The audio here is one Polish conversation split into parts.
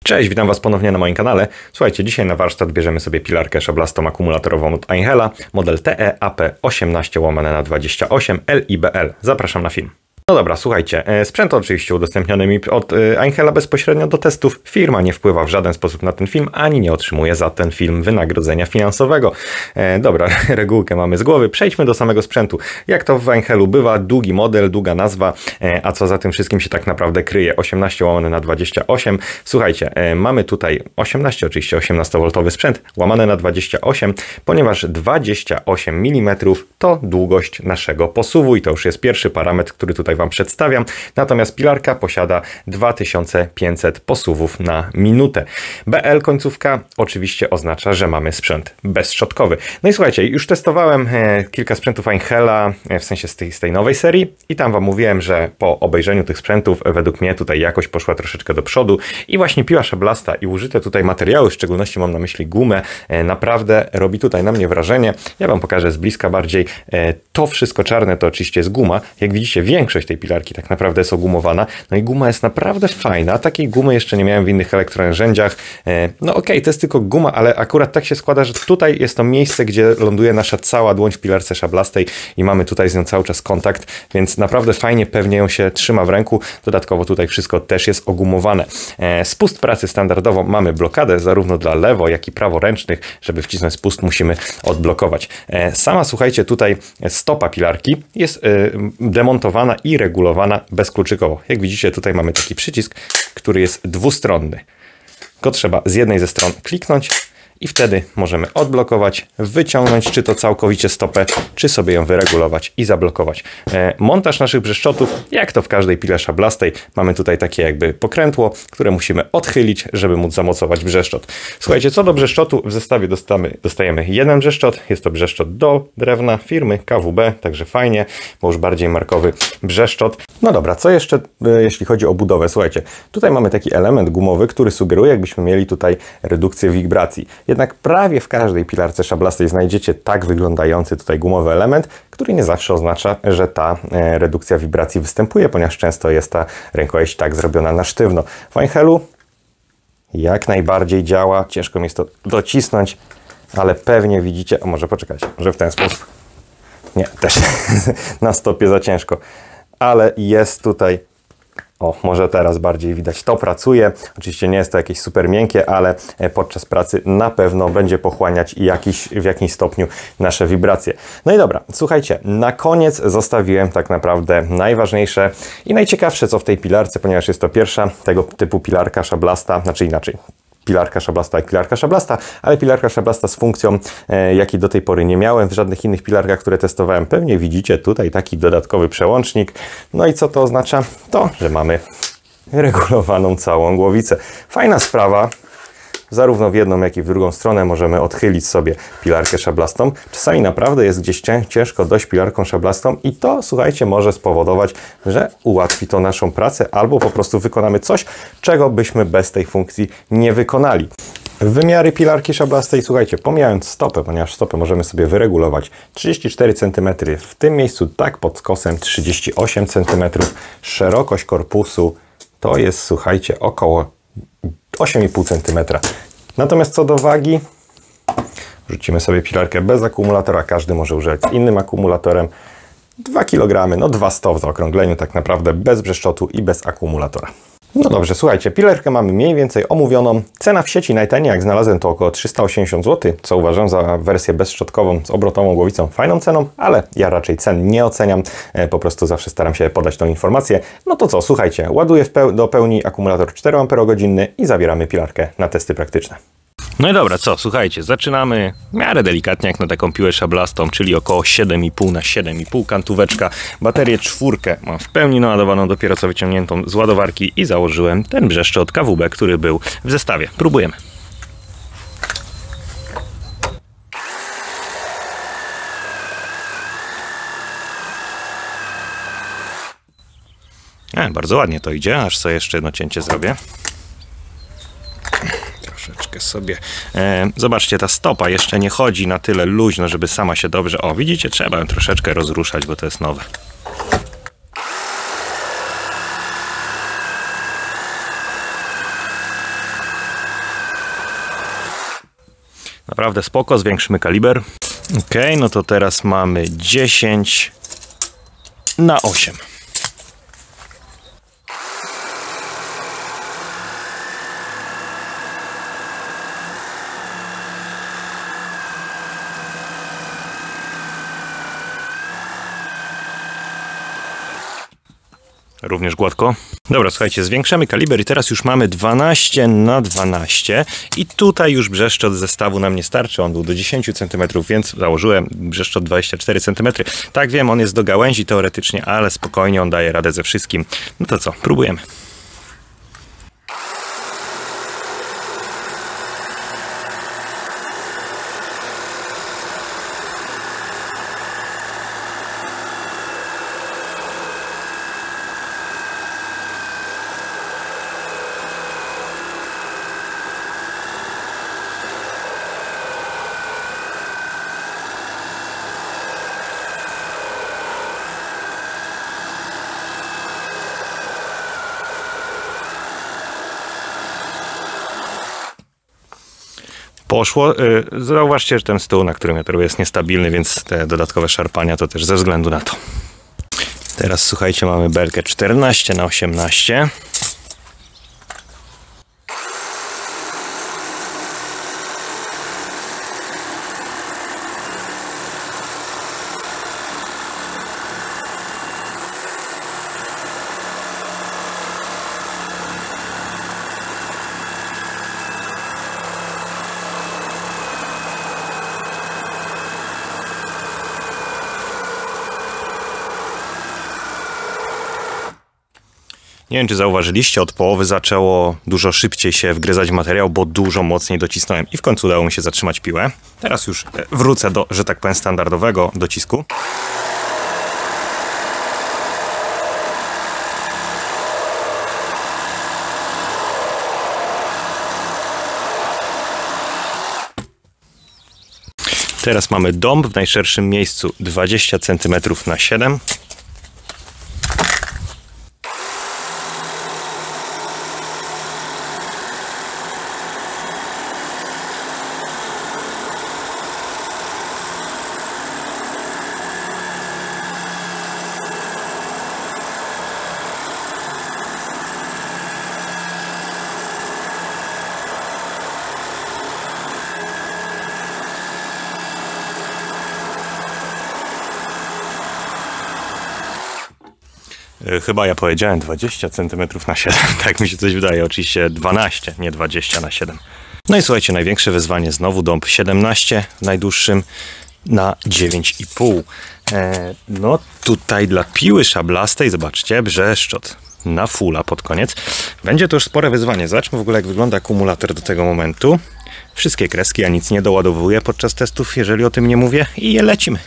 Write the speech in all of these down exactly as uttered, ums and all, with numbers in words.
Cześć, witam Was ponownie na moim kanale. Słuchajcie, dzisiaj na warsztat bierzemy sobie pilarkę szablastą akumulatorową od Einhella, model T E A P osiemnaście łamane na dwadzieścia osiem L I B L. Zapraszam na film. No dobra, słuchajcie, sprzęt oczywiście udostępniony mi od Einhella bezpośrednio do testów. Firma nie wpływa w żaden sposób na ten film, ani nie otrzymuje za ten film wynagrodzenia finansowego. E, dobra, regułkę mamy z głowy. Przejdźmy do samego sprzętu. Jak to w Einhellu bywa, długi model, długa nazwa, e, a co za tym wszystkim się tak naprawdę kryje? osiemnaście łamane na dwadzieścia osiem. Słuchajcie, e, mamy tutaj osiemnaście, oczywiście osiemnastowoltowy sprzęt, łamane na dwadzieścia osiem, ponieważ dwadzieścia osiem milimetrów to długość naszego posuwu i to już jest pierwszy parametr, który tutaj Wam przedstawiam. Natomiast pilarka posiada dwa tysiące pięćset posuwów na minutę. B L końcówka oczywiście oznacza, że mamy sprzęt bezszczotkowy. No i słuchajcie, już testowałem e, kilka sprzętów Einhella, e, w sensie z tej, z tej nowej serii i tam Wam mówiłem, że po obejrzeniu tych sprzętów według mnie tutaj jakość poszła troszeczkę do przodu i właśnie piła szablasta i użyte tutaj materiały, w szczególności mam na myśli gumę, e, naprawdę robi tutaj na mnie wrażenie. Ja Wam pokażę z bliska bardziej. E, to wszystko czarne to oczywiście jest guma. Jak widzicie, większość tej pilarki tak naprawdę jest ogumowana. No i guma jest naprawdę fajna. Takiej gumy jeszcze nie miałem w innych elektronarzędziach. No okej, okay, to jest tylko guma, ale akurat tak się składa, że tutaj jest to miejsce, gdzie ląduje nasza cała dłoń w pilarce szablastej i mamy tutaj z nią cały czas kontakt, więc naprawdę fajnie, pewnie ją się trzyma w ręku. Dodatkowo tutaj wszystko też jest ogumowane. Spust pracy standardowo mamy blokadę zarówno dla lewo, jak i praworęcznych. Żeby wcisnąć spust, musimy odblokować. Sama, słuchajcie, tutaj stopa pilarki jest demontowana i regulowana bezkluczykowo. Jak widzicie, tutaj mamy taki przycisk, który jest dwustronny. Go trzeba z jednej ze stron kliknąć i wtedy możemy odblokować, wyciągnąć czy to całkowicie stopę, czy sobie ją wyregulować i zablokować. E, montaż naszych brzeszczotów, jak to w każdej pile szablastej, mamy tutaj takie jakby pokrętło, które musimy odchylić, żeby móc zamocować brzeszczot. Słuchajcie, co do brzeszczotu, w zestawie dostamy, dostajemy jeden brzeszczot. Jest to brzeszczot do drewna firmy K W B, także fajnie, bo już bardziej markowy brzeszczot. No dobra, co jeszcze e, jeśli chodzi o budowę? Słuchajcie, tutaj mamy taki element gumowy, który sugeruje, jakbyśmy mieli tutaj redukcję wibracji. Jednak prawie w każdej pilarce szablastej znajdziecie tak wyglądający tutaj gumowy element, który nie zawsze oznacza, że ta e, redukcja wibracji występuje, ponieważ często jest ta rękojeść tak zrobiona na sztywno. W Einhellu jak najbardziej działa, ciężko mi jest to docisnąć, ale pewnie widzicie, a może poczekajcie, może w ten sposób. Nie, też na stopie za ciężko, ale jest tutaj. O, może teraz bardziej widać. To pracuje. Oczywiście nie jest to jakieś super miękkie, ale podczas pracy na pewno będzie pochłaniać jakiś, w jakimś stopniu nasze wibracje. No i dobra, słuchajcie, na koniec zostawiłem tak naprawdę najważniejsze i najciekawsze co w tej pilarce, ponieważ jest to pierwsza tego typu pilarka szablasta, znaczy inaczej. Pilarka szablasta jak pilarka szablasta, ale pilarka szablasta z funkcją, e, jakiej do tej pory nie miałem w żadnych innych pilarkach, które testowałem. Pewnie widzicie tutaj taki dodatkowy przełącznik. No i co to oznacza? To, że mamy regulowaną całą głowicę. Fajna sprawa. Zarówno w jedną, jak i w drugą stronę możemy odchylić sobie pilarkę szablastą. Czasami naprawdę jest gdzieś ciężko dojść pilarką szablastą i to, słuchajcie, może spowodować, że ułatwi to naszą pracę albo po prostu wykonamy coś, czego byśmy bez tej funkcji nie wykonali. Wymiary pilarki szablastej, słuchajcie, pomijając stopę, ponieważ stopę możemy sobie wyregulować trzydzieści cztery centymetry, w tym miejscu tak pod skosem trzydzieści osiem centymetrów, szerokość korpusu to jest, słuchajcie, około osiem i pół centymetra. Natomiast co do wagi, rzucimy sobie pilarkę bez akumulatora, każdy może używać z innym akumulatorem. dwa kilogramy, no dwa sto w zaokrągleniu, tak naprawdę bez brzeszczotu i bez akumulatora. No dobrze, słuchajcie, pilarkę mamy mniej więcej omówioną. Cena w sieci najtaniej, jak znalazłem, to około trzysta osiemdziesiąt złotych, co uważam za wersję bezszczotową z obrotową głowicą fajną ceną, ale ja raczej cen nie oceniam, e, po prostu zawsze staram się podać tą informację. No to co, słuchajcie, ładuję w peł do pełni akumulator cztery amperogodziny i zabieramy pilarkę na testy praktyczne. No i dobra, co, słuchajcie, zaczynamy w miarę delikatnie jak na taką piłę szablastą, czyli około siedem i pół na siedem i pół kantóweczka. Baterię czwórkę mam w pełni naładowaną, dopiero co wyciągniętą z ładowarki i założyłem ten brzeszczot K W B, który był w zestawie. Próbujemy. E, bardzo ładnie to idzie, aż sobie jeszcze jedno cięcie zrobię. Troszeczkę sobie. E, zobaczcie, ta stopa jeszcze nie chodzi na tyle luźno, żeby sama się dobrze... O, widzicie, trzeba ją troszeczkę rozruszać, bo to jest nowe. Naprawdę spoko, zwiększymy kaliber. Ok, no to teraz mamy dziesięć na osiem. Również gładko. Dobra, słuchajcie, zwiększamy kaliber i teraz już mamy dwanaście na dwanaście i tutaj już brzeszczot zestawu nam nie starczy. On był do dziesięciu centymetrów, więc założyłem brzeszczot dwadzieścia cztery centymetry. Tak, wiem, on jest do gałęzi teoretycznie, ale spokojnie, on daje radę ze wszystkim. No to co, próbujemy. Poszło. Zauważcie, że ten stół, na którym ja to robię, jest niestabilny, więc te dodatkowe szarpania to też ze względu na to. Teraz słuchajcie, mamy belkę czternaście na osiemnaście. Nie wiem, czy zauważyliście, od połowy zaczęło dużo szybciej się wgryzać w materiał, bo dużo mocniej docisnąłem i w końcu udało mi się zatrzymać piłę. Teraz już wrócę do, że tak powiem, standardowego docisku. Teraz mamy dąb w najszerszym miejscu dwadzieścia centymetrów na siedem. Chyba ja powiedziałem dwadzieścia centymetrów na siedem, tak mi się coś wydaje, oczywiście dwanaście, nie dwadzieścia na siedem. No i słuchajcie, największe wyzwanie znowu dąb siedemnaście, w najdłuższym na dziewięć i pół. E, no tutaj dla piły szablastej, zobaczcie, brzeszczot na fulla pod koniec. Będzie to już spore wyzwanie. Zobaczmy w ogóle, jak wygląda akumulator do tego momentu. Wszystkie kreski, ja nic nie doładowuję podczas testów, jeżeli o tym nie mówię, i je lecimy.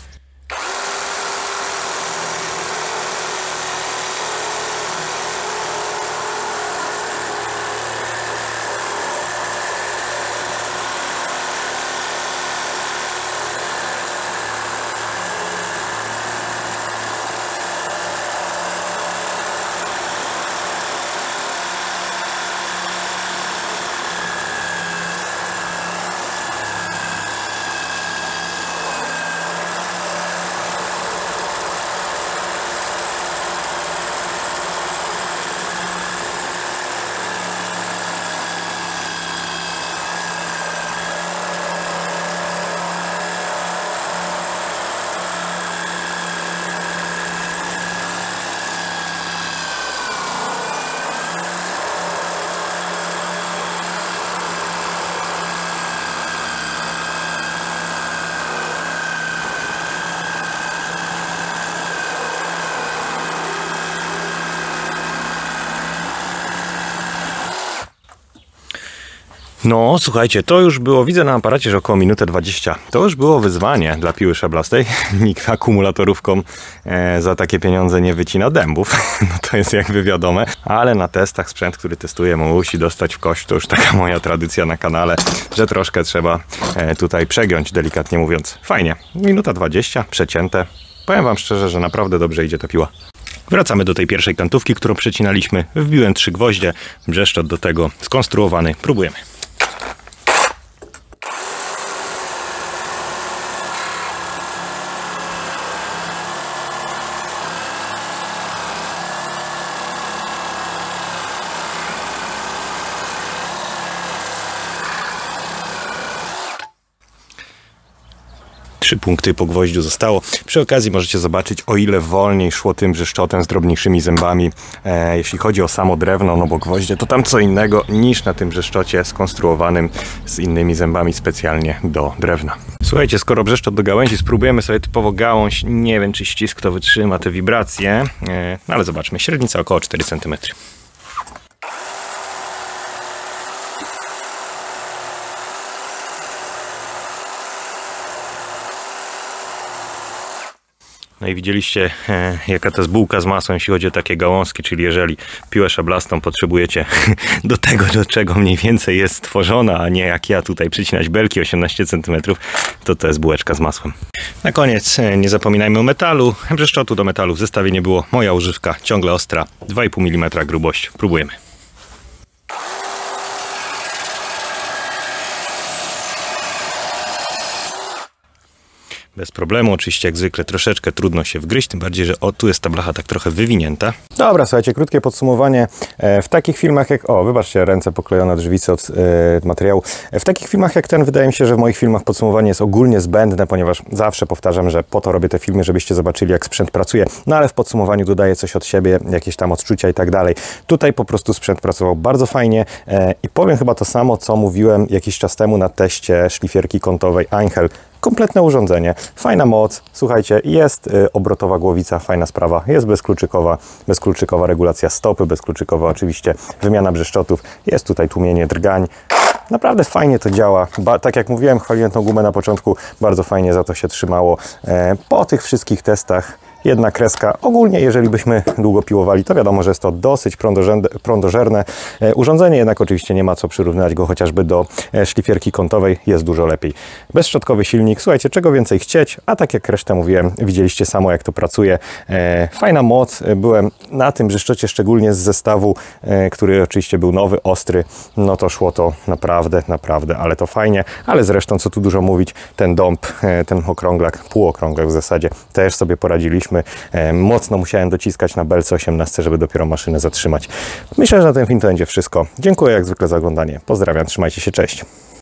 No, słuchajcie, to już było, widzę na aparacie, że około minutę dwadzieścia. To już było wyzwanie dla piły szablastej. Nikt akumulatorówką e, za takie pieniądze nie wycina dębów. No to jest jakby wiadome. Ale na testach sprzęt, który testuję, musi dostać w kość. To już taka moja tradycja na kanale, że troszkę trzeba e, tutaj przegiąć, delikatnie mówiąc. Fajnie. Minuta dwadzieścia, przecięte. Powiem wam szczerze, że naprawdę dobrze idzie ta piła. Wracamy do tej pierwszej kantówki, którą przecinaliśmy. Wbiłem trzy gwoździe, brzeszczot do tego skonstruowany. Próbujemy. trzy punkty po gwoździu zostało. Przy okazji możecie zobaczyć, o ile wolniej szło tym brzeszczotem z drobniejszymi zębami, e, jeśli chodzi o samo drewno, no bo gwoździe to tam co innego niż na tym brzeszczocie skonstruowanym z innymi zębami specjalnie do drewna. Słuchajcie, skoro brzeszczot do gałęzi, spróbujemy sobie typowo gałąź. Nie wiem, czy ścisk to wytrzyma te wibracje, e, no ale zobaczmy, średnica około cztery centymetry. No i widzieliście, e, jaka to jest bułka z masłem, jeśli chodzi o takie gałązki, czyli jeżeli piłę szablastą potrzebujecie do tego, do czego mniej więcej jest stworzona, a nie jak ja tutaj przycinać belki osiemnaście centymetrów, to to jest bułeczka z masłem. Na koniec e, nie zapominajmy o metalu. Brzeszczotu do metalu w zestawie nie było. Moja używka ciągle ostra, dwa i pół milimetra grubość. Próbujemy. Bez problemu, oczywiście jak zwykle troszeczkę trudno się wgryźć, tym bardziej, że o, tu jest ta blacha tak trochę wywinięta. Dobra, słuchajcie, krótkie podsumowanie. W takich filmach jak... O, wybaczcie, ręce poklejone od żywicy od e, materiału. W takich filmach jak ten wydaje mi się, że w moich filmach podsumowanie jest ogólnie zbędne, ponieważ zawsze powtarzam, że po to robię te filmy, żebyście zobaczyli, jak sprzęt pracuje. No ale w podsumowaniu dodaję coś od siebie, jakieś tam odczucia i tak dalej. Tutaj po prostu sprzęt pracował bardzo fajnie e, i powiem chyba to samo, co mówiłem jakiś czas temu na teście szlifierki kątowej Einhell. Kompletne urządzenie, fajna moc, słuchajcie, jest y, obrotowa głowica, fajna sprawa, jest bezkluczykowa, bezkluczykowa regulacja stopy, bezkluczykowa oczywiście wymiana brzeszczotów, jest tutaj tłumienie drgań. Naprawdę fajnie to działa. Ba, tak jak mówiłem, chwaliłem tą gumę na początku, bardzo fajnie za to się trzymało. E, po tych wszystkich testach jedna kreska. Ogólnie, jeżeli byśmy długo piłowali, to wiadomo, że jest to dosyć prądożerne e, urządzenie, jednak oczywiście nie ma co przyrównywać go chociażby do e, szlifierki kątowej, jest dużo lepiej. Bezszczotkowy silnik, słuchajcie, czego więcej chcieć, a tak jak resztę mówiłem, widzieliście samo, jak to pracuje. E, fajna moc, byłem na tym brzeszczocie szczególnie z zestawu, e, który oczywiście był nowy, ostry, no to szło to naprawdę, naprawdę, ale to fajnie, ale zresztą, co tu dużo mówić, ten dąb, e, ten okrąglak, półokrąglak w zasadzie, też sobie poradziliśmy. E, mocno musiałem dociskać na belce osiemnaście, żeby dopiero maszynę zatrzymać. Myślę, że na ten film to będzie wszystko. Dziękuję jak zwykle za oglądanie. Pozdrawiam, trzymajcie się, cześć.